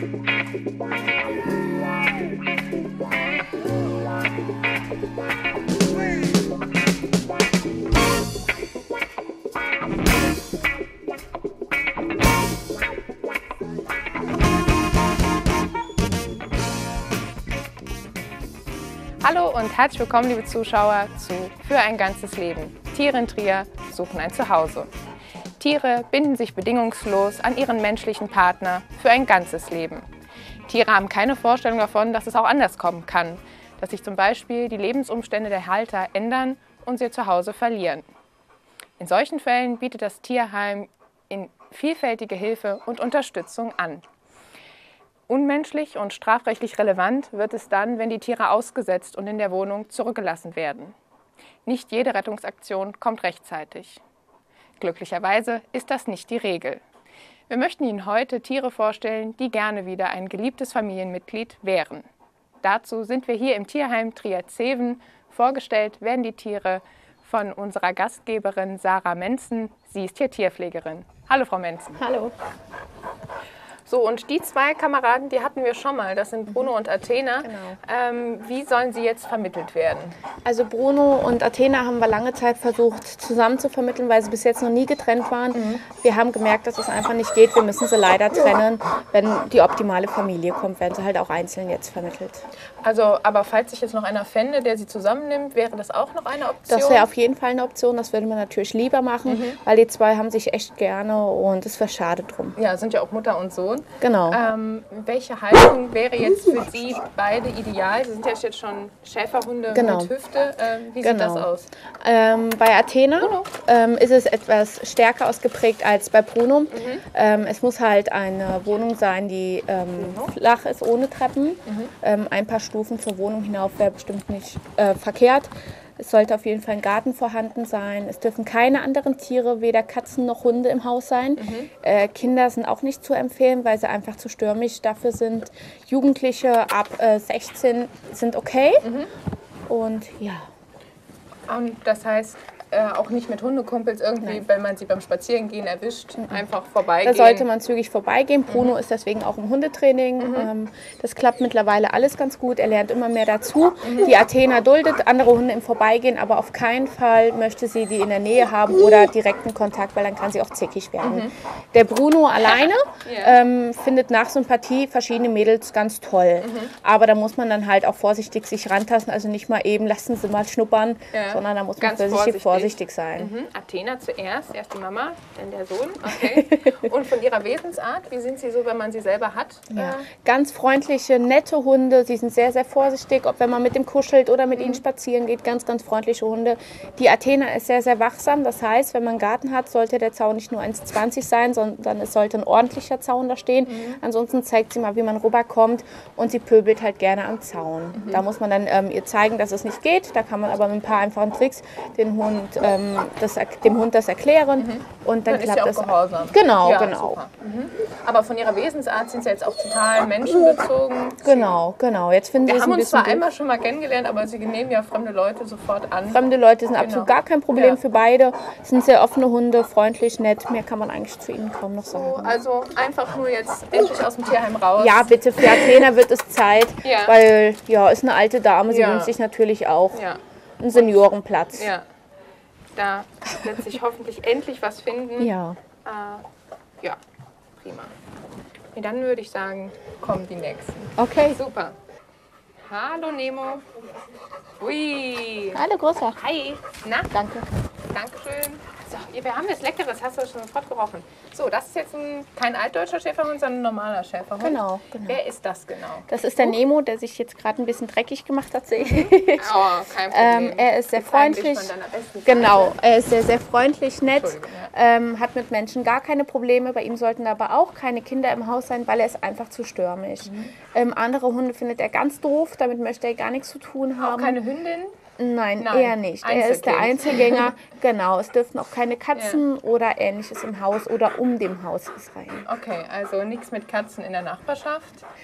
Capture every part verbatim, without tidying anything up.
Hallo und herzlich willkommen, liebe Zuschauer, zu Für ein ganzes Leben. Tiere in Trier suchen ein Zuhause. Tiere binden sich bedingungslos an ihren menschlichen Partner für ein ganzes Leben. Tiere haben keine Vorstellung davon, dass es auch anders kommen kann, dass sich zum Beispiel die Lebensumstände der Halter ändern und sie ihr Zuhause verlieren. In solchen Fällen bietet das Tierheim in vielfältige Hilfe und Unterstützung an. Unmenschlich und strafrechtlich relevant wird es dann, wenn die Tiere ausgesetzt und in der Wohnung zurückgelassen werden. Nicht jede Rettungsaktion kommt rechtzeitig. Glücklicherweise ist das nicht die Regel. Wir möchten Ihnen heute Tiere vorstellen, die gerne wieder ein geliebtes Familienmitglied wären. Dazu sind wir hier im Tierheim Trier-Zeven. Vorgestellt werden die Tiere von unserer Gastgeberin Sarah Menzen. Sie ist hier Tierpflegerin. Hallo Frau Menzen. Hallo. So, und die zwei Kameraden, die hatten wir schon mal, das sind Bruno und Athena. Genau. Ähm, wie sollen sie jetzt vermittelt werden? Also Bruno und Athena haben wir lange Zeit versucht zusammen zu vermitteln, weil sie bis jetzt noch nie getrennt waren. Mhm. Wir haben gemerkt, dass es einfach nicht geht. Wir müssen sie leider trennen. Wenn die optimale Familie kommt, werden sie halt auch einzeln jetzt vermittelt. Also, aber falls sich jetzt noch einer fände, der sie zusammennimmt, wäre das auch noch eine Option? Das wäre auf jeden Fall eine Option. Das würde man natürlich lieber machen, mhm. weil die zwei haben sich echt gerne und es wäre schade drum. Ja, sind ja auch Mutter und Sohn. Genau. Ähm, welche Haltung wäre jetzt für Sie beide ideal? Sie sind ja jetzt schon Schäferhunde genau. mit Hüfte. Ähm, wie genau. sieht das aus? Ähm, bei Athena ähm, ist es etwas stärker ausgeprägt als bei Bruno. Mhm. Ähm, es muss halt eine Wohnung sein, die ähm, mhm. flach ist, ohne Treppen. Mhm. Ähm, ein paar Stufen zur Wohnung hinauf wäre bestimmt nicht äh, verkehrt. Es sollte auf jeden Fall ein Garten vorhanden sein. Es dürfen keine anderen Tiere, weder Katzen noch Hunde im Haus sein. Mhm. Äh, Kinder sind auch nicht zu empfehlen, weil sie einfach zu stürmisch dafür sind. Jugendliche ab äh, sechzehn sind okay. Mhm. Und ja. Und das heißt, äh, auch nicht mit Hundekumpels irgendwie, Nein. wenn man sie beim Spazierengehen erwischt, mhm. einfach vorbeigehen. Da sollte man zügig vorbeigehen. Bruno mhm. ist deswegen auch im Hundetraining. Mhm. Ähm, das klappt mittlerweile alles ganz gut. Er lernt immer mehr dazu. Mhm. Die Athena duldet andere Hunde im Vorbeigehen, aber auf keinen Fall möchte sie die in der Nähe haben oder direkten Kontakt, weil dann kann sie auch zickig werden. Mhm. Der Bruno alleine yeah. ähm, findet nach Sympathie verschiedene Mädels ganz toll. Mhm. Aber da muss man dann halt auch vorsichtig sich rantasten. Also nicht mal eben, lassen Sie mal schnuppern, ja. sondern da muss man vorsichtig vorsichtig. vorsichtig sein. Mhm. Athena zuerst, erst die Mama, dann der Sohn. Okay. Und von ihrer Wesensart, wie sind sie so, wenn man sie selber hat? Ja. Äh, Ganz freundliche, nette Hunde. Sie sind sehr, sehr vorsichtig, ob wenn man mit dem kuschelt oder mit mhm. ihnen spazieren geht. Ganz, ganz freundliche Hunde. Die Athena ist sehr, sehr wachsam. Das heißt, wenn man einen Garten hat, sollte der Zaun nicht nur eins zwanzig sein, sondern es sollte ein ordentlicher Zaun da stehen. Mhm. Ansonsten zeigt sie mal, wie man rüberkommt, und sie pöbelt halt gerne am Zaun. Mhm. Da muss man dann ähm, ihr zeigen, dass es nicht geht. Da kann man aber mit ein paar einfachen Tricks den Hund Ähm, das, dem Hund das erklären mhm. und dann, dann klappt ist sie auch das. Gehorsam. Genau, ja, genau. Mhm. Aber von ihrer Wesensart sind sie jetzt auch total menschenbezogen. Genau, genau. Jetzt finden Wir sie haben ein uns zwar durch. einmal schon mal kennengelernt, aber sie nehmen ja fremde Leute sofort an. Fremde Leute sind genau. absolut gar kein Problem ja. für beide. Es sind sehr offene Hunde, freundlich, nett. Mehr kann man eigentlich zu ihnen kaum noch sagen. So, also einfach nur jetzt endlich aus dem Tierheim raus. Ja, bitte, für Athena wird es Zeit, ja. weil ja, ist eine alte Dame. Sie ja. wünscht sich natürlich auch ja. einen Seniorenplatz. Ja. Da wird sich hoffentlich endlich was finden. Ja. Äh, ja, prima. Nee, dann würde ich sagen, kommen die nächsten. Okay. Super. Hallo Nemo. Ui. Hallo Großer. Hi. Na? Danke. Dankeschön. So, wir haben jetzt Leckeres, hast du schon sofort gerochen. So, das ist jetzt ein, kein altdeutscher Schäferhund, sondern ein normaler Schäferhund. Genau, genau. Wer ist das genau? Das ist der Nemo, der sich jetzt gerade ein bisschen dreckig gemacht hat, sehe ich. Oh, kein Problem. Ähm, er ist sehr freundlich. Genau, er ist sehr, sehr freundlich, nett. Ja. Ähm, hat mit Menschen gar keine Probleme. Bei ihm sollten aber auch keine Kinder im Haus sein, weil er ist einfach zu stürmisch. Mhm. Ähm, andere Hunde findet er ganz doof, damit möchte er gar nichts zu tun haben. Auch keine Hündin? Nein, Nein, eher nicht. Er ist der Einzelgänger. Genau, es dürfen auch keine Katzen ja. oder Ähnliches im Haus oder um dem Haus sein. Okay, also nichts mit Katzen in der Nachbarschaft?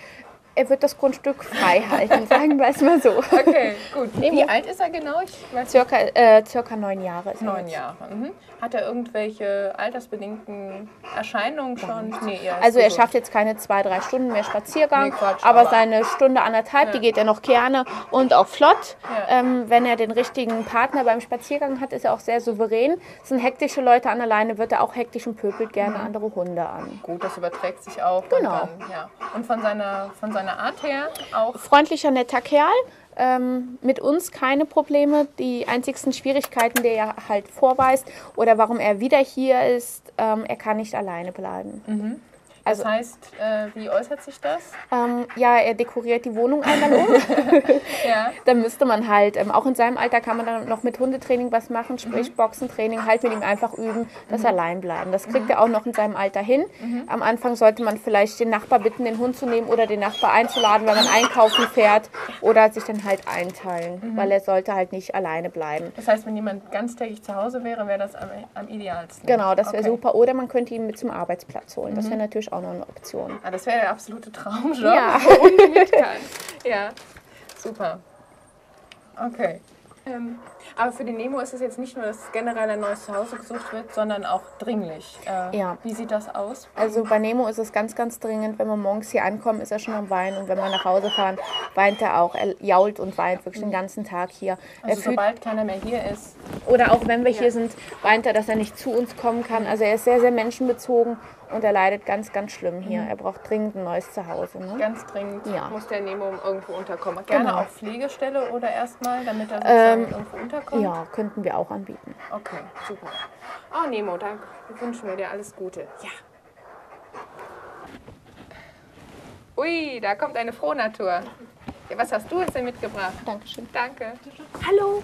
Er wird das Grundstück frei halten, sagen wir es mal so. Okay, gut. Wie alt ist er genau? Ich weiß circa, äh, circa neun Jahre. Ist neun Jahre. Mhm. Hat er irgendwelche altersbedingten Erscheinungen schon? Nee, er also er schafft jetzt keine zwei, drei Stunden mehr Spaziergang, nee, Quatsch, aber, aber seine Stunde, anderthalb, ja. die geht er noch gerne und auch flott. Ja. Ähm, wenn er den richtigen Partner beim Spaziergang hat, ist er auch sehr souverän. Sind hektische Leute an der Leine, wird er auch hektisch und pöbelt gerne mhm. andere Hunde an. Gut, das überträgt sich auch. Genau. Und, dann, ja. und von seiner, von seiner Art her auch? Freundlicher, netter Kerl. Ähm, mit uns keine Probleme. Die einzigsten Schwierigkeiten, die er halt vorweist oder warum er wieder hier ist, ähm, er kann nicht alleine bleiben. Mhm. Das also, heißt, äh, wie äußert sich das? Ähm, ja, er dekoriert die Wohnung einmal um. ja. Dann müsste man halt, ähm, auch in seinem Alter kann man dann noch mit Hundetraining was machen, sprich mhm. Boxentraining, halt mit ihm einfach üben, das mhm. allein bleiben. Das kriegt mhm. er auch noch in seinem Alter hin. Mhm. Am Anfang sollte man vielleicht den Nachbar bitten, den Hund zu nehmen oder den Nachbar einzuladen, wenn man einkaufen fährt oder sich dann halt einteilen, mhm. weil er sollte halt nicht alleine bleiben. Das heißt, wenn jemand ganztägig zu Hause wäre, wäre das am, am idealsten? Genau, das wäre okay. super. Oder man könnte ihn mit zum Arbeitsplatz holen. Das wäre mhm. natürlich auch noch eine Option. Ah, das wäre der absolute Traumjob, ja. wo Hunde mit kann. Ja, super. Okay. Ähm, aber für den Nemo ist es jetzt nicht nur, dass generell ein neues Zuhause gesucht wird, sondern auch dringlich. Äh, ja. Wie sieht das aus? Also bei Nemo ist es ganz, ganz dringend. Wenn wir morgens hier ankommen, ist er schon am Weinen. Und wenn wir nach Hause fahren, weint er auch. Er jault und weint wirklich den ganzen Tag hier. Also er sobald keiner mehr hier ist. Oder auch wenn wir ja. hier sind, weint er, dass er nicht zu uns kommen kann. Also er ist sehr, sehr menschenbezogen. Und er leidet ganz, ganz schlimm hier. Er braucht dringend ein neues Zuhause. Ne? Ganz dringend ja. muss der Nemo irgendwo unterkommen. Gerne genau. auf Pflegestelle oder erstmal, damit er sozusagen ähm, irgendwo unterkommt? Ja, könnten wir auch anbieten. Okay, super. Oh Nemo, da wünschen wir dir alles Gute. Ja. Ui, da kommt eine Frohnatur. Ja, was hast du jetzt denn mitgebracht? Dankeschön. Danke. Hallo.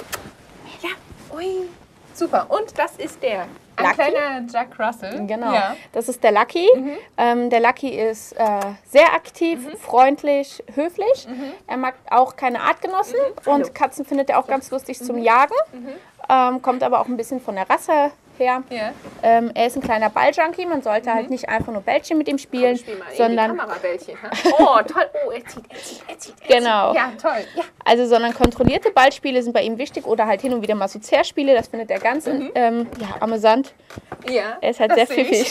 Ja, ui. Super. Und das ist der. Ein Lucky? Kleiner Jack Russell. Genau, ja. das ist der Lucky. Mhm. Ähm, der Lucky ist äh, sehr aktiv, mhm. freundlich, höflich. Mhm. Er mag auch keine Artgenossen mhm. und Katzen findet er auch ganz lustig mhm. zum Jagen. Mhm. Ähm, kommt aber auch ein bisschen von der Rasse her. Ja. Ähm, er ist ein kleiner Balljunkie. Man sollte mhm. halt nicht einfach nur Bällchen mit ihm spielen, Komm, spiel mal sondern in die Kamerabällchen. Oh, toll. Oh, er zieht, er zieht, er zieht. Er genau. Zieht. Ja, toll. Ja. Also, sondern kontrollierte Ballspiele sind bei ihm wichtig oder halt hin und wieder mal so Zerspiele. Das findet er ganz mhm. ähm, ja, amüsant. Ja. Er ist halt sehr pfiffig.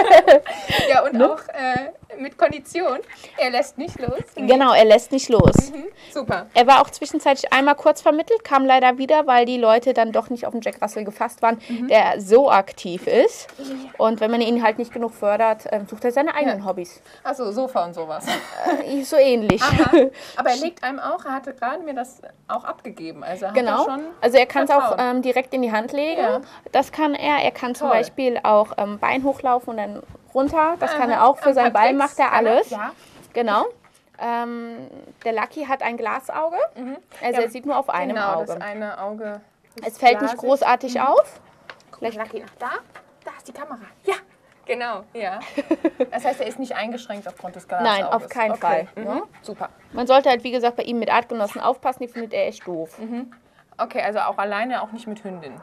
Ja, und ne? auch äh, mit Kondition. Er lässt nicht los. Genau, er lässt nicht los. Mhm. Super. Er war auch zwischenzeitlich einmal kurz vermittelt, kam leider wieder, weil die Leute dann doch nicht auf den Jack Russell gefasst waren, mhm. der so aktiv ist. Ja. Und wenn man ihn halt nicht genug fördert, ähm, sucht er seine eigenen ja. Hobbys. Achso, Sofa und sowas. Äh, so ähnlich. Aha. Aber er legt einem auch, er hatte gerade mir das auch abgegeben. Also hat genau, er schon also er kann es auch ähm, direkt in die Hand legen. Ja. Das kann er. Er kann zum Toll. Beispiel auch ähm, Bein hochlaufen und dann runter. Das Aha. kann er auch. Für seinen Ball macht er alles. Ja. Genau. Ähm, der Lucky hat ein Glasauge. Mhm. Also ja, er sieht nur auf einem genau, Auge. Das eine Auge es fällt glasig. Nicht großartig mhm. auf. Vielleicht Lucky nach da. Da ist die Kamera. Ja, genau. Ja. Das heißt, er ist nicht eingeschränkt aufgrund des Glasauges. Nein, auf keinen okay. Fall. Mhm. Super. Man sollte halt, wie gesagt, bei ihm mit Artgenossen aufpassen. Die findet er echt doof. Mhm. Okay, also auch alleine, auch nicht mit Hündin.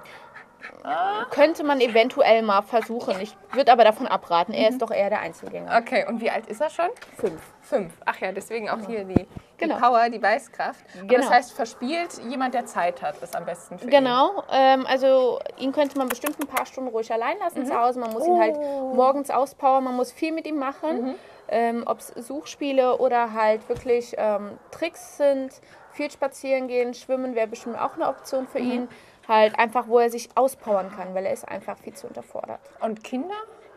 Ah. Könnte man eventuell mal versuchen. Ich würde aber davon abraten. Er mhm. ist doch eher der Einzelgänger. Okay, und wie alt ist er schon? Fünf. Fünf. Ach ja, deswegen auch hier die, genau. die Power, die Beißkraft. Genau. Das heißt, verspielt jemand, der Zeit hat, ist am besten für genau. ihn. Genau. Ähm, also ihn könnte man bestimmt ein paar Stunden ruhig allein lassen mhm. zu Hause. Man muss oh. ihn halt morgens auspowern. Man muss viel mit ihm machen. Mhm. Ähm, ob es Suchspiele oder halt wirklich ähm, Tricks sind. Viel spazieren gehen, schwimmen wäre bestimmt auch eine Option für mhm. ihn. Halt einfach, wo er sich auspowern kann, weil er ist einfach viel zu unterfordert. Und Kinder?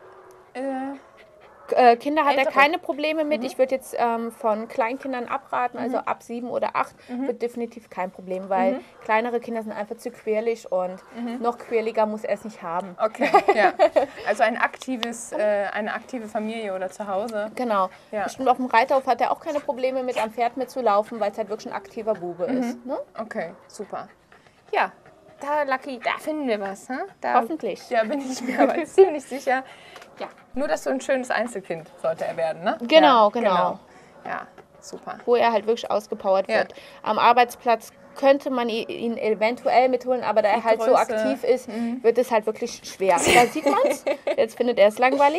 Äh, äh, Kinder hat er keine Probleme mit. Mhm. Ich würde jetzt ähm, von Kleinkindern abraten, also mhm. ab sieben oder acht mhm. wird definitiv kein Problem, weil mhm. kleinere Kinder sind einfach zu quirlig und mhm. noch quirliger muss er es nicht haben. Okay, ja. Also ein aktives, äh, eine aktive Familie oder zu Hause. Genau. Ja. Bestimmt auf dem Reiterhof hat er auch keine Probleme mit, am Pferd mitzulaufen, weil es halt wirklich ein aktiver Bube mhm. ist. Ne? Okay, super. Ja. Da, Lucky, da finden wir was. Hm? Da, Hoffentlich. Ja, bin ich mir aber ziemlich sicher. Ja, nur, dass so ein schönes Einzelkind sollte er werden, ne? Genau, ja, genau, genau. Ja, super. Wo er halt wirklich ausgepowert ja. wird. Am Arbeitsplatz könnte man ihn eventuell mitholen, aber da er halt Größe. so aktiv ist, mhm. wird es halt wirklich schwer. Da sieht man es. Jetzt findet er es langweilig.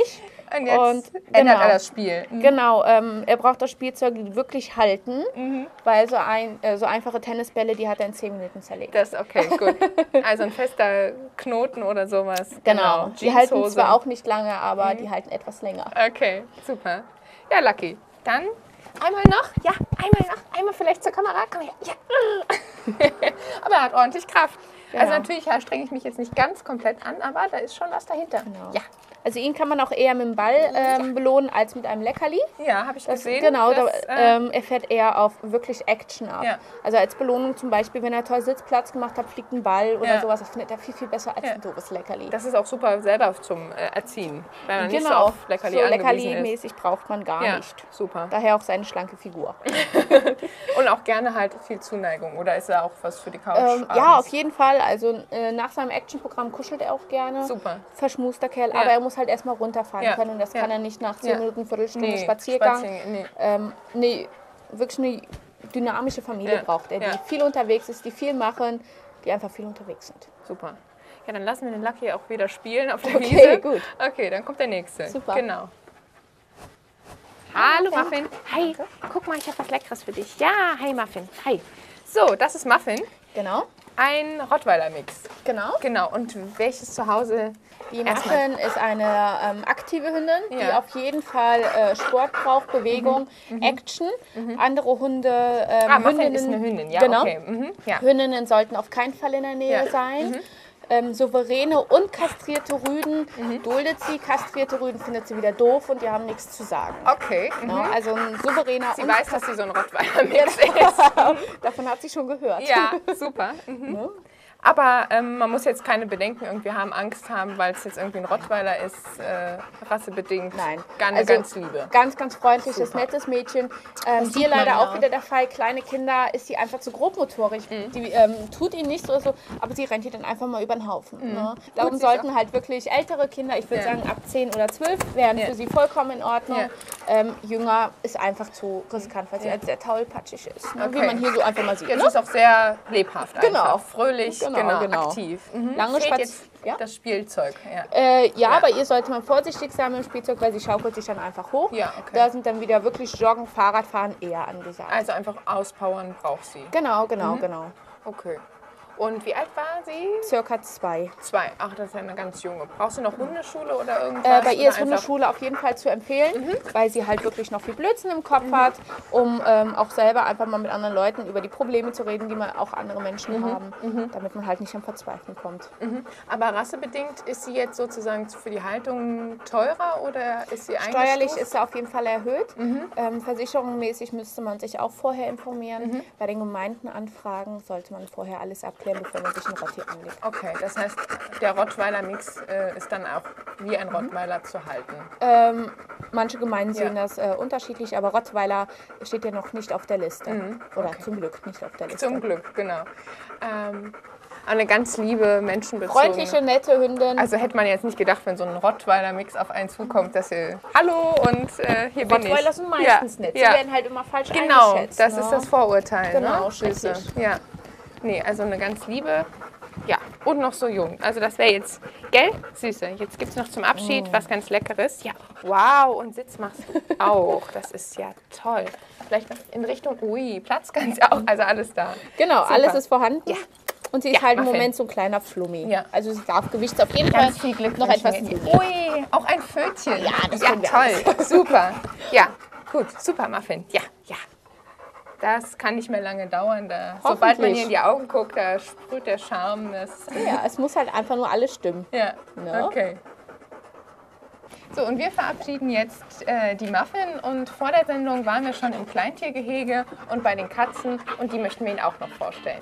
Und jetzt und, ändert genau, er das Spiel. Mhm. Genau, ähm, er braucht das Spielzeug wirklich halten, Mhm. weil so, ein, äh, so einfache Tennisbälle, die hat er in zehn Minuten zerlegt. Das ist okay, gut. Also ein fester Knoten oder sowas. Genau, die halten Jeanshose. zwar auch nicht lange, aber Mhm. die halten etwas länger. Okay, super. Ja, Lucky. Dann einmal noch. Ja, einmal noch. Einmal vielleicht zur Kamera. Komm her. Ja. Aber er hat ordentlich Kraft. Genau. Also natürlich ja, strenge ich mich jetzt nicht ganz komplett an, aber da ist schon was dahinter. Genau. Ja, Also ihn kann man auch eher mit dem Ball ähm, belohnen als mit einem Leckerli. ja habe ich Das, gesehen. genau, das, da, äh, ähm, er fährt eher auf wirklich Action ab. Ja. Also als Belohnung zum Beispiel, wenn er toll Sitzplatz gemacht hat, fliegt ein Ball oder Ja. sowas. Das findet er viel, viel besser als Ja. ein doofes Leckerli. das ist auch super selber zum äh, Erziehen, wenn man nicht so Genau, auf Leckerli so angewiesen ist. Leckerli-mäßig braucht man gar Ja, nicht. super. Daher auch seine schlanke Figur. Und auch gerne halt viel Zuneigung. Oder ist er auch was für die Couch? Ähm, ja, abends? auf jeden Fall. Also äh, nach seinem Actionprogramm kuschelt er auch gerne. Super. Verschmuster Kerl. Ja. Aber er muss halt erstmal runterfahren Ja. können. Und das Ja. kann er nicht nach zehn Ja. Minuten, Viertelstunde Nee, Spaziergang. Spazieren, nee. Ähm, nee, wirklich eine dynamische Familie Ja. braucht er, die Ja. viel unterwegs ist, die viel machen, die einfach viel unterwegs sind. Super. Ja, dann lassen wir den Lucky auch wieder spielen auf der Okay, Wiese. gut. Okay, dann kommt der nächste. Super. Genau. Hallo Muffin. Muffin. Hi. Guck mal, ich habe was Leckeres für dich. Ja, hi Muffin. Hi. So, das ist Muffin. Genau. Ein Rottweiler-Mix. Genau. Genau. Und welches zu Hause? Die Erstmal. Muffin ist eine ähm, aktive Hündin, die Ja. auf jeden Fall äh, Sport braucht, Bewegung, Action. Andere Hunde, ähm, Ah, Muffin Hündinnen, ist eine Hündin. Ja, genau. okay. Mhm. Ja. Hündinnen sollten auf keinen Fall in der Nähe Ja. sein. Ähm, souveräne und kastrierte Rüden duldet sie, kastrierte Rüden findet sie wieder doof und die haben nichts zu sagen. Okay. Mhm. Ja, also ein souveräner Sie und weiß, dass sie so ein Rottweiler-Mix ist. davon hat sie schon gehört. Ja, super. Mhm. Aber ähm, man muss jetzt keine Bedenken irgendwie haben, Angst haben, weil es jetzt irgendwie ein Rottweiler ist, äh, rassebedingt. Nein. Gar Also, ganz liebe. Ganz, ganz freundliches, Super. nettes Mädchen. Ähm, sieht hier leider man auch auch. wieder der Fall, kleine Kinder ist sie einfach zu grobmotorisch. Mhm. Die ähm, tut ihnen nichts oder so, aber sie rennt ihr dann einfach mal über den Haufen. Ne? Darum sie ist sollten halt wirklich ältere Kinder, ich würde Ja. sagen ab zehn oder zwölf, wären Ja. für sie vollkommen in Ordnung. Ja. Ähm, jünger ist einfach zu riskant, weil sie Ja. halt sehr tollpatschig ist. Ne? Wie Okay. man hier so einfach mal sieht. Jetzt Ne? ist auch sehr lebhaft Genau. einfach. Fröhlich, Genau, genau, genau. aktiv. Mhm. Lange Fehlt Spaz- jetzt ja? das Spielzeug. Ja. Äh, ja, Ja. bei ihr sollte man vorsichtig sein mit dem Spielzeug, weil sie schaukelt sich dann einfach hoch. Ja, okay. Da sind dann wieder wirklich Joggen, Fahrradfahren eher angesagt. Also einfach auspowern braucht sie. Genau, genau, Mhm. genau. Okay. Und wie alt war sie? Circa zwei. Zwei. Ach, das ist ja eine ganz junge. Brauchst du noch Hundeschule oder irgendwas? Äh, bei ihr Oder ist einfach- Hundeschule auf jeden Fall zu empfehlen, weil sie halt wirklich noch viel Blödsinn im Kopf hat, um ähm, auch selber einfach mal mit anderen Leuten über die Probleme zu reden, die man auch andere Menschen haben, damit man halt nicht am Verzweifeln kommt. Mhm. Aber rassebedingt ist sie jetzt sozusagen für die Haltung teurer oder ist sie Steuerlich eingestuft? ist sie auf jeden Fall erhöht. Mhm. Ähm, versicherungsmäßig müsste man sich auch vorher informieren. Bei den Gemeindenanfragen sollte man vorher alles abklären, bevor man sich einen Rotti anlegt. Okay, das heißt, der Rottweiler-Mix äh, ist dann auch wie ein Rottweiler zu halten. Ähm, manche Gemeinden Ja. sehen das äh, unterschiedlich, aber Rottweiler steht ja noch nicht auf der Liste. Oder zum Glück nicht auf der Liste. Zum Glück, genau. Ähm, eine ganz liebe, menschenbezogene. Freundliche, nette Hündin. Also hätte man jetzt nicht gedacht, wenn so ein Rottweiler-Mix auf einen zukommt, dass sie Hallo und äh, hier bin ich. Rottweiler sind meistens ja, nett. Sie Ja. werden halt immer falsch Genau, eingeschätzt. das ne? ist das Vorurteil. Genau, ne? Süße. schrecklich. Ja. Nee, also eine ganz liebe. Ja, und noch so jung. Also das wäre jetzt, gell? Süße. Jetzt gibt es noch zum Abschied Mm. was ganz Leckeres. Ja, wow, und Sitz machst du auch. Das ist ja toll. Vielleicht noch in Richtung, ui, Platz kannst du auch, also alles da. Genau, Super. alles ist vorhanden. Ja. Und sie ist Ja, halt im Muffin. Moment so ein kleiner Flummi. Ja. Also sie darf Gewicht auf jeden Ganz Fall viel Glück noch wünschen etwas wir dir. tun. Ui, auch ein Pfötchen. Ja, das ja können wir toll. Super. Ja, gut, super Muffin. Ja, ja. Das kann nicht mehr lange dauern. Da, sobald man Hoffentlich. ihr in die Augen guckt, da sprüht der Charme. Das, Ja, es muss halt einfach nur alles stimmen. ja, Ne? okay. So, und wir verabschieden jetzt äh, die Muffin. Und vor der Sendung waren wir schon im Kleintiergehege und bei den Katzen. Und die möchten wir Ihnen auch noch vorstellen.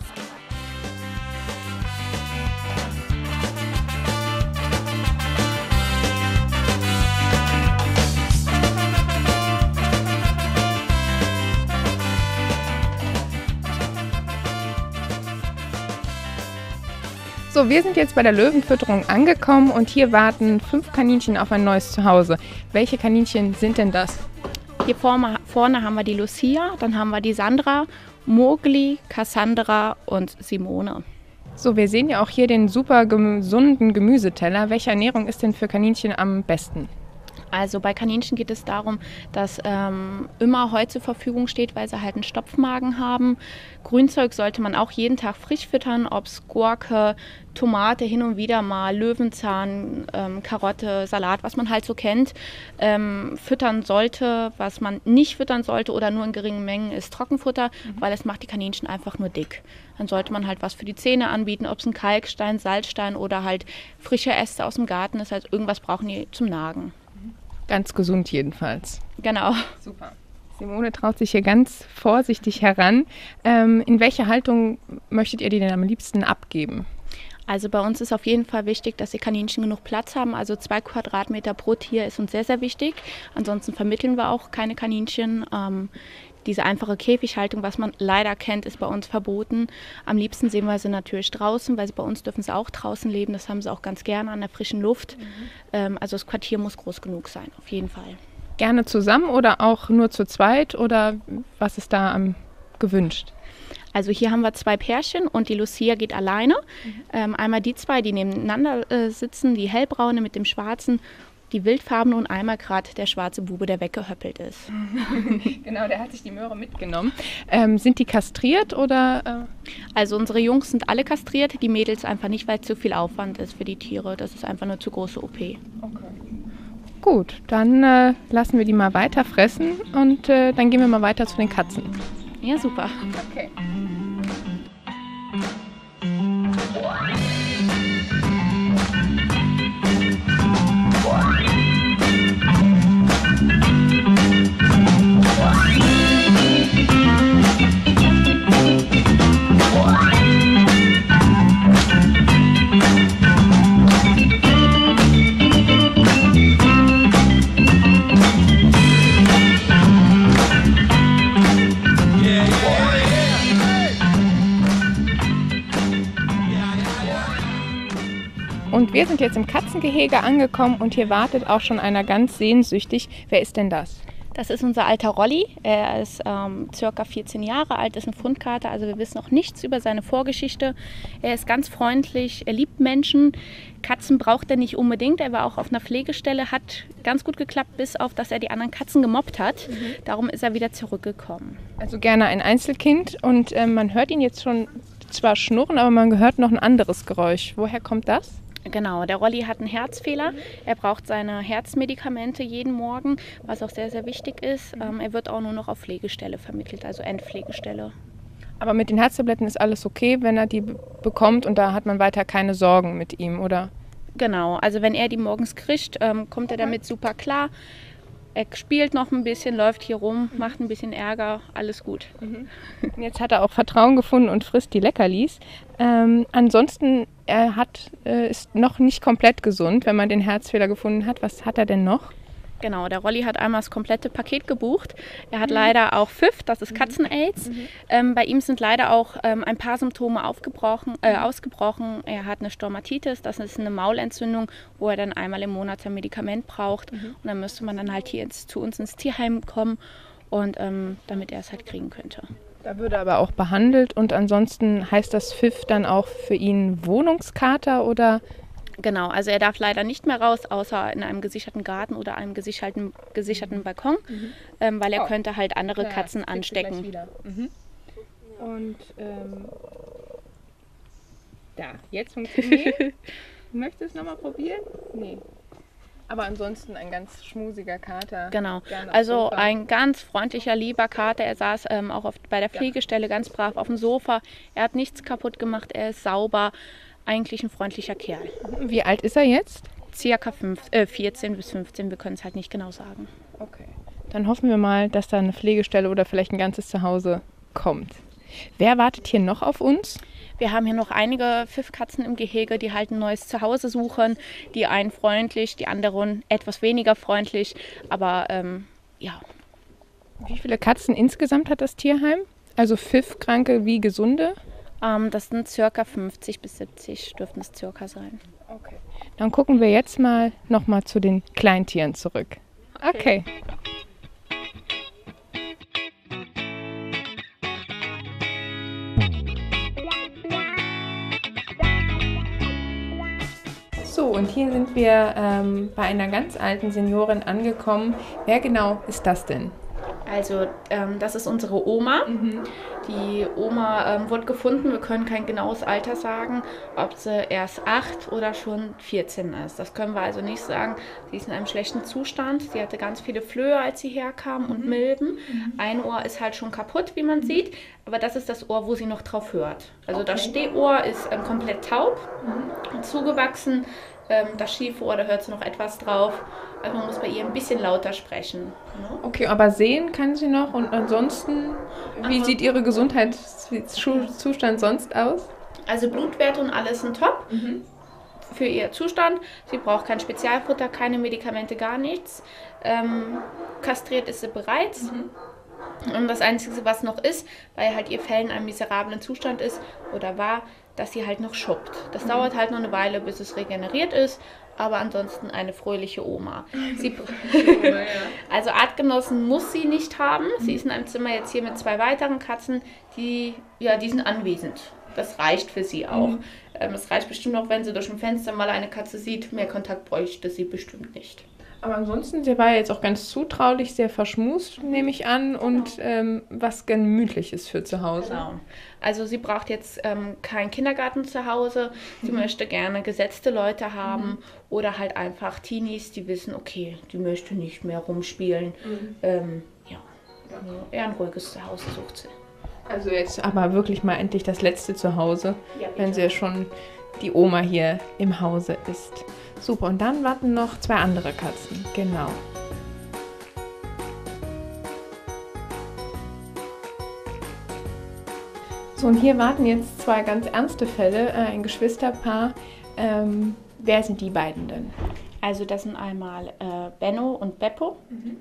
So, wir sind jetzt bei der Löwenfütterung angekommen und hier warten fünf Kaninchen auf ein neues Zuhause. Welche Kaninchen sind denn das? Hier vorne, vorne haben wir die Lucia, dann haben wir die Sandra, Mowgli, Cassandra und Simone. So, wir sehen ja auch hier den super gesunden Gemüseteller. Welche Ernährung ist denn für Kaninchen am besten? Also bei Kaninchen geht es darum, dass ähm, immer Heu zur Verfügung steht, weil sie halt einen Stopfmagen haben. Grünzeug sollte man auch jeden Tag frisch füttern, ob es Gurke, Tomate, hin und wieder mal Löwenzahn, ähm, Karotte, Salat, was man halt so kennt, ähm, füttern sollte. Was man nicht füttern sollte oder nur in geringen Mengen ist Trockenfutter, mhm. weil es macht die Kaninchen einfach nur dick. Dann sollte man halt was für die Zähne anbieten, ob es ein Kalkstein, Salzstein oder halt frische Äste aus dem Garten ist. Also irgendwas brauchen die zum Nagen. Ganz gesund jedenfalls. Genau. Super. Simone traut sich hier ganz vorsichtig heran. Ähm, in welche Haltung möchtet ihr die denn am liebsten abgeben? Also bei uns ist auf jeden Fall wichtig, dass die Kaninchen genug Platz haben. Also zwei Quadratmeter pro Tier ist uns sehr, sehr wichtig. Ansonsten vermitteln wir auch keine Kaninchen. Ähm, diese einfache Käfighaltung, was man leider kennt, ist bei uns verboten. Am liebsten sehen wir sie natürlich draußen, weil sie bei uns dürfen sie auch draußen leben. Das haben sie auch ganz gerne an der frischen Luft. Mhm. Ähm, also das Quartier muss groß genug sein, auf jeden Fall. Gerne zusammen oder auch nur zu zweit oder was ist da am gewünscht? Also hier haben wir zwei Pärchen und die Lucia geht alleine. Mhm. Ähm, einmal die zwei, die nebeneinander äh, sitzen, die hellbraune mit dem schwarzen, die wildfarbene und einmal gerade der schwarze Bube, der weggehöppelt ist. Genau, der hat sich die Möhre mitgenommen. Ähm, sind die kastriert oder? Äh? Also unsere Jungs sind alle kastriert, die Mädels einfach nicht, weil es zu viel Aufwand ist für die Tiere. Das ist einfach eine zu große O P. Okay. Gut, dann äh, lassen wir die mal weiter fressen und äh, dann gehen wir mal weiter zu den Katzen. Ja, super. Okay. Und wir sind jetzt im Katzengehege angekommen und hier wartet auch schon einer ganz sehnsüchtig. Wer ist denn das? Das ist unser alter Rolli. Er ist ähm, circa vierzehn Jahre alt, ist ein Fundkater, also wir wissen noch nichts über seine Vorgeschichte. Er ist ganz freundlich, er liebt Menschen. Katzen braucht er nicht unbedingt. Er war auch auf einer Pflegestelle, hat ganz gut geklappt, bis auf, dass er die anderen Katzen gemobbt hat. Mhm. Darum ist er wieder zurückgekommen. Also gerne ein Einzelkind und äh, man hört ihn jetzt schon zwar schnurren, aber man hört noch ein anderes Geräusch. Woher kommt das? Genau, der Rolli hat einen Herzfehler. Er braucht seine Herzmedikamente jeden Morgen, was auch sehr, sehr wichtig ist. Ähm, er wird auch nur noch auf Pflegestelle vermittelt, also Endpflegestelle. Aber mit den Herztabletten ist alles okay, wenn er die b- bekommt und da hat man weiter keine Sorgen mit ihm, oder? Genau, also wenn er die morgens kriegt, ähm, kommt er damit super klar. Er spielt noch ein bisschen, läuft hier rum, macht ein bisschen Ärger, alles gut. Mhm. Jetzt hat er auch Vertrauen gefunden und frisst die Leckerlis. Ähm, ansonsten, er hat, äh, ist noch nicht komplett gesund, wenn man den Herzfehler gefunden hat. Was hat er denn noch? Genau, der Rolli hat einmal das komplette Paket gebucht. Er hat mhm. leider auch F I V, das ist Katzen-Aids. Mhm. Ähm, bei ihm sind leider auch ähm, ein paar Symptome aufgebrochen, äh, ausgebrochen. Er hat eine Stomatitis, das ist eine Maulentzündung, wo er dann einmal im Monat sein Medikament braucht. Mhm. Und dann müsste man dann halt hier ins, zu uns ins Tierheim kommen, und ähm, damit er es halt kriegen könnte. Da würde aber auch behandelt und ansonsten heißt das F I V dann auch für ihn Wohnungskater oder? Genau, also er darf leider nicht mehr raus, außer in einem gesicherten Garten oder einem gesicherten, gesicherten Balkon, mhm. ähm, weil er oh. könnte halt andere Klar, Katzen anstecken. Mhm. Und ähm, da, jetzt funktioniert. Möchtest du es nochmal probieren? Nee. Aber ansonsten ein ganz schmusiger Kater. Genau, also ein ganz freundlicher, lieber Kater. Er saß ähm, auch oft bei der Pflegestelle ganz brav auf dem Sofa. Er hat nichts kaputt gemacht, er ist sauber. Eigentlich ein freundlicher Kerl. Wie alt ist er jetzt? Circa fünf, äh, vierzehn bis fünfzehn, wir können es halt nicht genau sagen. Okay. Dann hoffen wir mal, dass da eine Pflegestelle oder vielleicht ein ganzes Zuhause kommt. Wer wartet hier noch auf uns? Wir haben hier noch einige Pfiffkatzen im Gehege, die halt ein neues Zuhause suchen. Die einen freundlich, die anderen etwas weniger freundlich. Aber ähm, ja. Wie viele Katzen insgesamt hat das Tierheim? Also Pfiffkranke wie gesunde? Ähm, das sind circa fünfzig bis siebzig, dürften es circa sein. Okay. Dann gucken wir jetzt mal nochmal zu den Kleintieren zurück. Okay. okay. So, und hier sind wir ähm, bei einer ganz alten Seniorin angekommen. Wer genau ist das denn? Also ähm, das ist unsere Oma. Mhm. Die Oma ähm, wurde gefunden. Wir können kein genaues Alter sagen, ob sie erst acht oder schon vierzehn ist. Das können wir also nicht sagen. Sie ist in einem schlechten Zustand. Sie hatte ganz viele Flöhe, als sie herkam, und Milben. Mhm. Ein Ohr ist halt schon kaputt, wie man mhm. sieht. Aber das ist das Ohr, wo sie noch drauf hört. Also okay. Das Stehohr ist ähm, komplett taub, mhm. zugewachsen. Ähm, das schiefe Ohr, da hört sie noch etwas drauf. Also man muss bei ihr ein bisschen lauter sprechen. Ne? Okay, aber sehen kann sie noch, und ansonsten, wie also, sieht ihre Gesundheitszustand sonst aus? Also Blutwerte und alles sind top mhm. für ihr Zustand. Sie braucht kein Spezialfutter, keine Medikamente, gar nichts. Ähm, kastriert ist sie bereits. Mhm. Und das Einzige, was noch ist, weil halt ihr Fell in einem miserablen Zustand ist oder war, dass sie halt noch schuppt. Das mhm. dauert halt noch eine Weile, bis es regeneriert ist, aber ansonsten eine fröhliche Oma. Sie, also Artgenossen muss sie nicht haben. Mhm. Sie ist in einem Zimmer jetzt hier mit zwei weiteren Katzen, die, ja, die sind anwesend. Das reicht für sie auch. Mhm. Ähm, es reicht bestimmt auch, wenn sie durch ein Fenster mal eine Katze sieht. Mehr Kontakt bräuchte sie bestimmt nicht. Aber ansonsten, sie war jetzt auch ganz zutraulich, sehr verschmust, nehme ich an, und ähm, was gemütliches für zu Hause. Genau. Also sie braucht jetzt ähm, keinen Kindergarten zu Hause. Sie mhm. möchte gerne gesetzte Leute haben mhm. oder halt einfach Teenies, die wissen, okay, die möchte nicht mehr rumspielen. Mhm. Ähm, ja, also eher ein ruhiges Zuhause sucht sie. Also jetzt aber wirklich mal endlich das letzte Zuhause, ja, wenn sie ja schon die Oma hier im Hause ist. Super, und dann warten noch zwei andere Katzen. Genau. So, und hier warten jetzt zwei ganz ernste Fälle, äh, ein Geschwisterpaar. Ähm, wer sind die beiden denn? Also das sind einmal äh, Benno und Beppo. Mhm.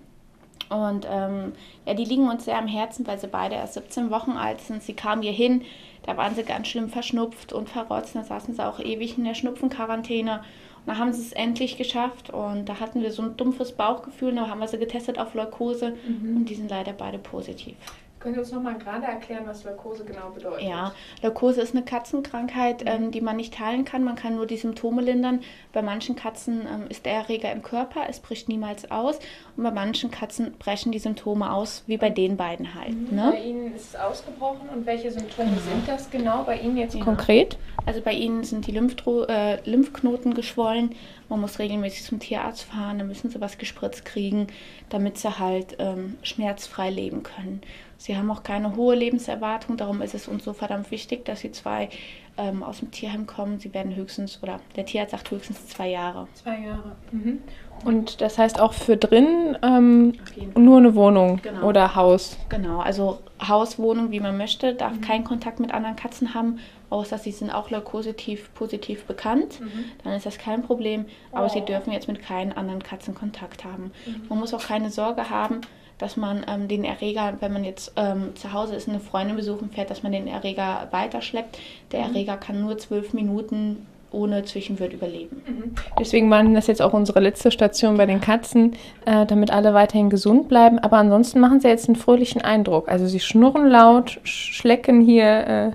Und ähm, ja, die liegen uns sehr am Herzen, weil sie beide erst siebzehn Wochen alt sind. Sie kamen hier hin, da waren sie ganz schlimm verschnupft und verrotzt. Da saßen sie auch ewig in der Schnupfenquarantäne. Und da haben sie es endlich geschafft, und da hatten wir so ein dumpfes Bauchgefühl. Da haben wir sie getestet auf Leukose mhm. und die sind leider beide positiv. Können Sie uns noch mal gerade erklären, was Leukose genau bedeutet? Ja, Leukose ist eine Katzenkrankheit, mhm. ähm, die man nicht heilen kann. Man kann nur die Symptome lindern. Bei manchen Katzen ähm, ist der Erreger im Körper, es bricht niemals aus. Und bei manchen Katzen brechen die Symptome aus, wie bei den beiden halt. Mhm. Ne? Bei Ihnen ist es ausgebrochen. Und welche Symptome mhm. sind das genau bei Ihnen jetzt ja. konkret? Also bei Ihnen sind die Lymphdro- äh, Lymphknoten geschwollen. Man muss regelmäßig zum Tierarzt fahren, da müssen sie was gespritzt kriegen, damit sie halt ähm, schmerzfrei leben können. Sie haben auch keine hohe Lebenserwartung, darum ist es uns so verdammt wichtig, dass sie zwei ähm, aus dem Tierheim kommen. Sie werden höchstens, oder der Tierarzt sagt höchstens zwei Jahre. Zwei Jahre. Mhm. Und das heißt auch für drin ähm, nur eine Wohnung genau. oder Haus? Genau, also Haus, Wohnung, wie man möchte, darf mhm. keinen Kontakt mit anderen Katzen haben, außer sie sind auch leukositiv positiv bekannt. Mhm. Dann ist das kein Problem, aber oh. sie dürfen jetzt mit keinen anderen Katzen Kontakt haben. Mhm. Man muss auch keine Sorge haben, dass man ähm, den Erreger, wenn man jetzt ähm, zu Hause ist, eine Freundin besuchen fährt, dass man den Erreger weiterschleppt. Der mhm. Erreger kann nur zwölf Minuten ohne Zwischenwirt überleben. Mhm. Deswegen waren das jetzt auch unsere letzte Station bei den Katzen, äh, damit alle weiterhin gesund bleiben. Aber ansonsten machen sie jetzt einen fröhlichen Eindruck. Also sie schnurren laut, schlecken hier, äh,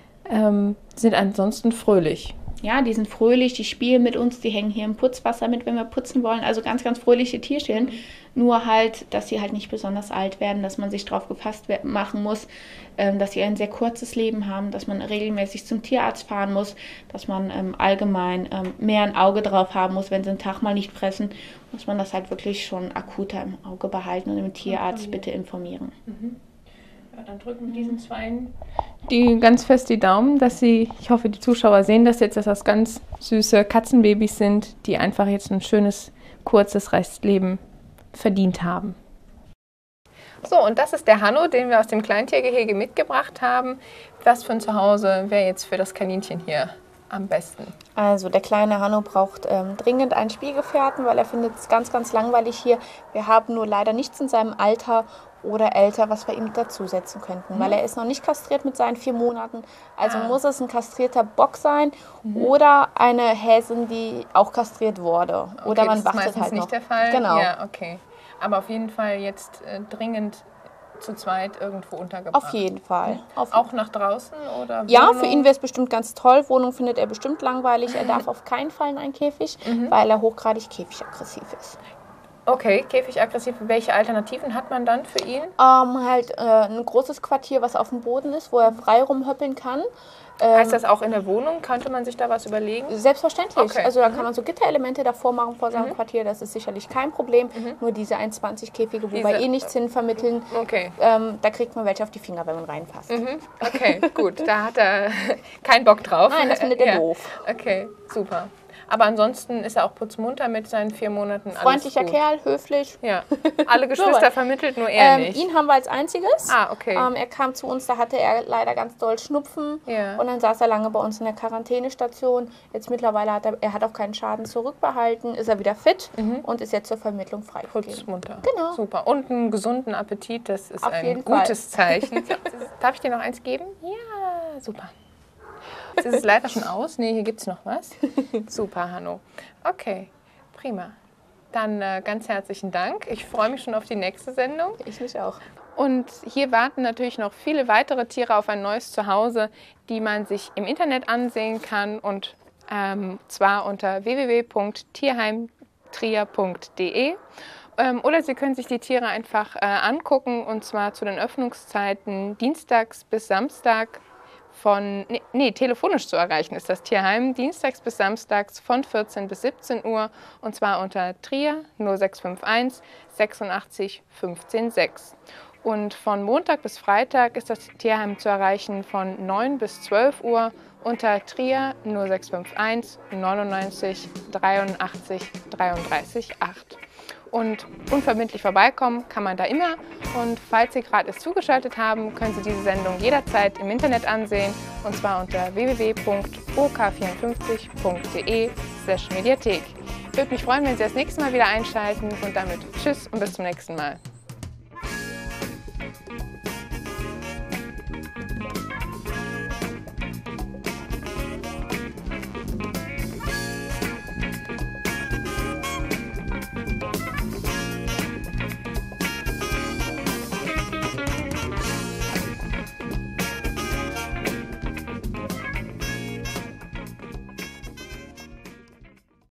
ähm, sind ansonsten fröhlich. Ja, die sind fröhlich, die spielen mit uns, die hängen hier im Putzwasser mit, wenn wir putzen wollen. Also ganz, ganz fröhliche Tierchen. Mhm. Nur halt, dass sie halt nicht besonders alt werden, dass man sich darauf gefasst machen muss, ähm, dass sie ein sehr kurzes Leben haben, dass man regelmäßig zum Tierarzt fahren muss, dass man ähm, allgemein ähm, mehr ein Auge drauf haben muss, wenn sie einen Tag mal nicht fressen, muss man das halt wirklich schon akuter im Auge behalten und den Tierarzt informieren. bitte informieren. Mhm. Ja, dann drücken wir diesen Zweien die ganz fest die Daumen, dass sie, ich hoffe, die Zuschauer sehen das jetzt, dass das ganz süße Katzenbabys sind, die einfach jetzt ein schönes, kurzes Restleben verdient haben. So, und das ist der Hanno, den wir aus dem Kleintiergehege mitgebracht haben. Was für ein Zuhause wäre jetzt für das Kaninchen hier am besten? Also der kleine Hanno braucht ähm, dringend einen Spielgefährten, weil er findet es ganz, ganz langweilig hier. Wir haben nur leider nichts in seinem Alter oder älter, was wir ihm dazusetzen könnten, mhm. weil er ist noch nicht kastriert mit seinen vier Monaten. Also ah. muss es ein kastrierter Bock sein mhm. oder eine Häsin, die auch kastriert wurde. Okay, oder man das ist wartet halt nicht noch. Der Fall. Genau. Ja, okay. Aber auf jeden Fall jetzt äh, dringend zu zweit irgendwo untergebracht? Auf jeden Fall. Auf Auch nach draußen oder Ja, Wohnung? für ihn wäre es bestimmt ganz toll. Wohnung findet er bestimmt langweilig. Er darf auf keinen Fall in einen Käfig, mhm. weil er hochgradig käfigaggressiv ist. Okay, käfigaggressiv. Welche Alternativen hat man dann für ihn? Ähm, halt äh, ein großes Quartier, was auf dem Boden ist, wo er frei rumhöppeln kann. Ähm, heißt das auch in der Wohnung? Könnte man sich da was überlegen? Selbstverständlich. Okay. Also da mhm. kann man so Gitterelemente davor machen vor seinem mhm. Quartier. Das ist sicherlich kein Problem. Mhm. Nur diese einundzwanzig Käfige, wo diese, wir eh nichts hin vermitteln, okay. ähm, da kriegt man welche auf die Finger, wenn man reinpasst. Mhm. Okay, gut. Da hat er keinen Bock drauf. Nein, das findet er ja. doof. Okay, super. Aber ansonsten ist er auch putzmunter mit seinen vier Monaten. Freundlicher alles gut. Kerl, höflich. Ja, alle Geschwister vermittelt, nur er ähm, nicht. Ihn haben wir als einziges. Ah, okay. Ähm, er kam zu uns, da hatte er leider ganz doll Schnupfen. Ja. Und dann saß er lange bei uns in der Quarantänestation. Jetzt mittlerweile hat er, er hat auch keinen Schaden zurückbehalten, ist er wieder fit mhm. und ist jetzt zur Vermittlung freigegeben. Putzmunter. Genau. Super. Und einen gesunden Appetit, das ist Auf ein jeden gutes Fall. Zeichen. Darf ich dir noch eins geben? Ja, super. Jetzt ist es leider schon aus. Nee, hier gibt es noch was. Super, Hanno. Okay, prima. Dann äh, ganz herzlichen Dank. Ich freue mich schon auf die nächste Sendung. Ich mich auch. Und hier warten natürlich noch viele weitere Tiere auf ein neues Zuhause, die man sich im Internet ansehen kann. Und ähm, zwar unter w w w punkt tierheimtrier punkt de. Ähm, oder Sie können sich die Tiere einfach äh, angucken. Und zwar zu den Öffnungszeiten dienstags bis Samstag. Von, nee, nee, telefonisch zu erreichen ist das Tierheim, dienstags bis samstags von vierzehn bis siebzehn Uhr und zwar unter Trier null sechs fünf eins sechsundachtzig fünfzehn sechs. Und von Montag bis Freitag ist das Tierheim zu erreichen von neun bis zwölf Uhr unter Trier null sechs fünf eins neunundneunzig dreiundachtzig dreiunddreißig acht. Und unverbindlich vorbeikommen kann man da immer. Und falls Sie gerade erst zugeschaltet haben, können Sie diese Sendung jederzeit im Internet ansehen. Und zwar unter w w w punkt o k vierundfünfzig punkt de slash mediathek. Ich würde mich freuen, wenn Sie das nächste Mal wieder einschalten. Und damit tschüss und bis zum nächsten Mal.